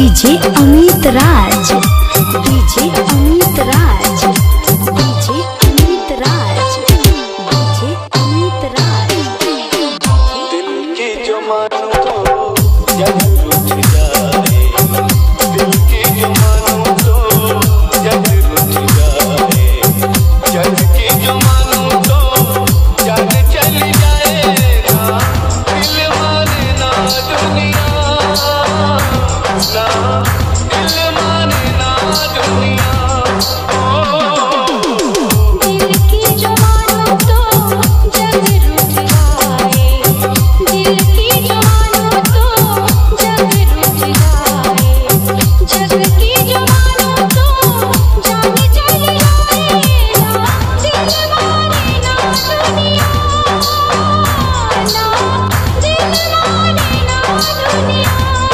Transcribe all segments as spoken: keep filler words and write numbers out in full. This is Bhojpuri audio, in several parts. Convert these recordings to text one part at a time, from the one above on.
DJ Amit Raj, DJ Amit Raj, DJ Amit Raj, DJ Amit Raj. दिल की जो मानो तो जग रुठ जाए, दिल की जो मानो तो जग रुठ जाए, जग की जो मानो तो जग चल जाएगा। दिल माने ना दुनिया ना, दिल माने ना दुनिया। दिल की जो मानो तो जग रुठ जाए, दिल की जो मानो तो जग रुठ जाए, जग की जो मानो तो जान चल जाएगा। दिल माने ना दुनिया ना, दिल माने ना दुनिया।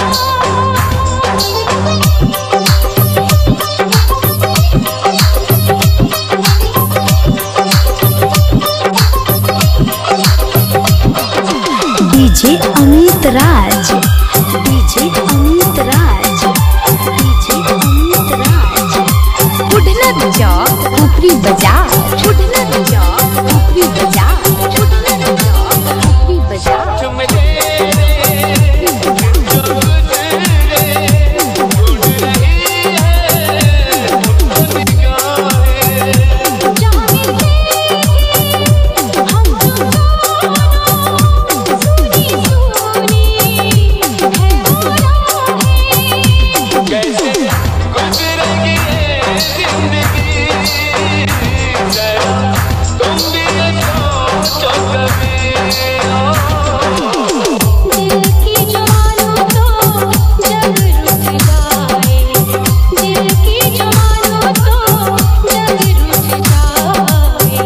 DJ Amit Raj, DJ Amit Raj, DJ Amit Raj. उड़नत चौक ऊपरी बाजार, उड़नत चौक ऊपरी बाजार, उड़नत चौक ऊपरी बाजार। तुम तेरे जो गुजरे उड़ रही है तुमको निगाहें। जाने हम दोनों सुनी सुनी है वो राहें। कैसे गुजरेगी ये जिंदगी, जरा तुम भी ये सोचो कभी। दिल की जो मानो तो जग रुठ जाए, दिल की जो मानो तो जग रुठ जाए।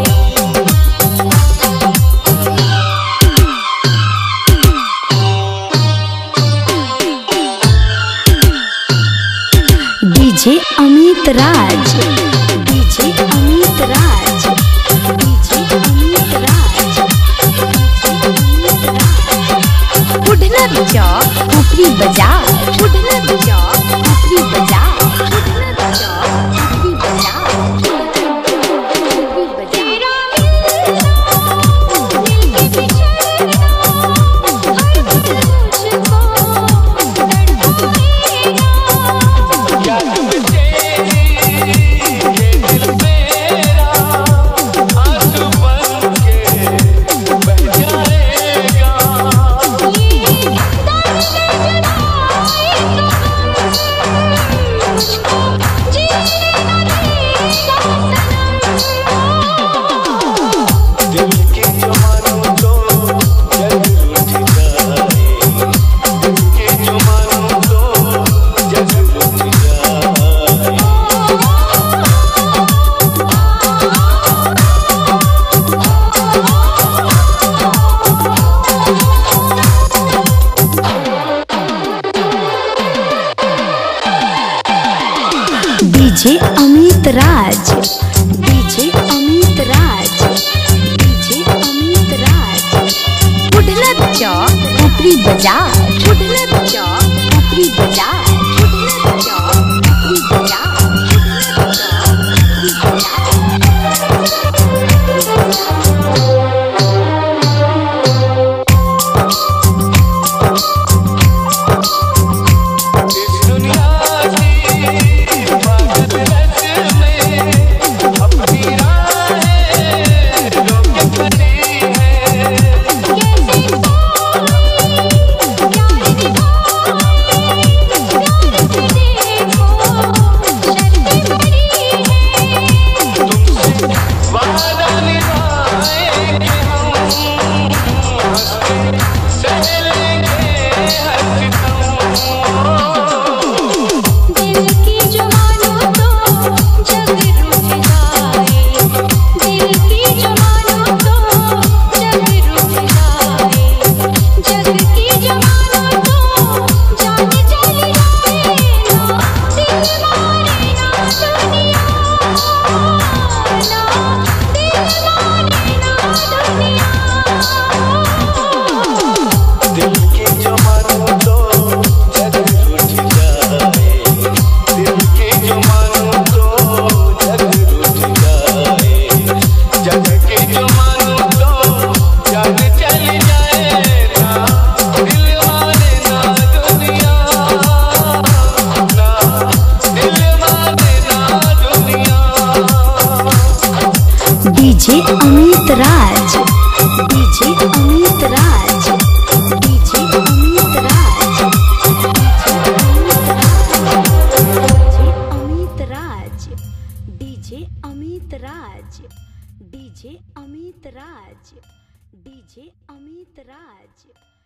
DJ Amit Raj, DJ Amit Raj, DJ Amit Raj, DJ Amit Raj. उड़नत चौक ऊपरी बाजार, उड़नत चौक ऊपरी बाजार, उड़नत चौक ऊपरी बाजार, ऊपरी बाजार। तेरा दिल के पीछे हर दिल मुझको तड़पाएगा। क्या तुम तेरी ये दिल मेरा आंसू बन के बह जाएगा। ये दर्द जुदाई का मुझको जीने न देगा सनम। दिल की जो मानो तो जग रुठ जाए, दिल की जो मानो तो जग रुठ जाए। DJ Amit Raj, DJ Amit Raj, DJ Amit Raj. उड़नत चौक ऊपरी बाजार, उड़नत चौक ऊपरी बाजार, उड़नत चौक ऊपरी बाजार, उड़नत चौक ऊपरी बाजार। इस दुनिया की पागल रच में अपनी राहें रोके खड़ी है। कैसे पाए प्यार निभाए, प्यार चली जाए ना दिल माने ना दुनिया, ना दिल माने ना दुनिया। DJ Amit Raj, DJ Amit Raj, DJ Amit Raj, Amit Raj, DJ Amit Raj, DJ Amit Raj, DJ Amit राज।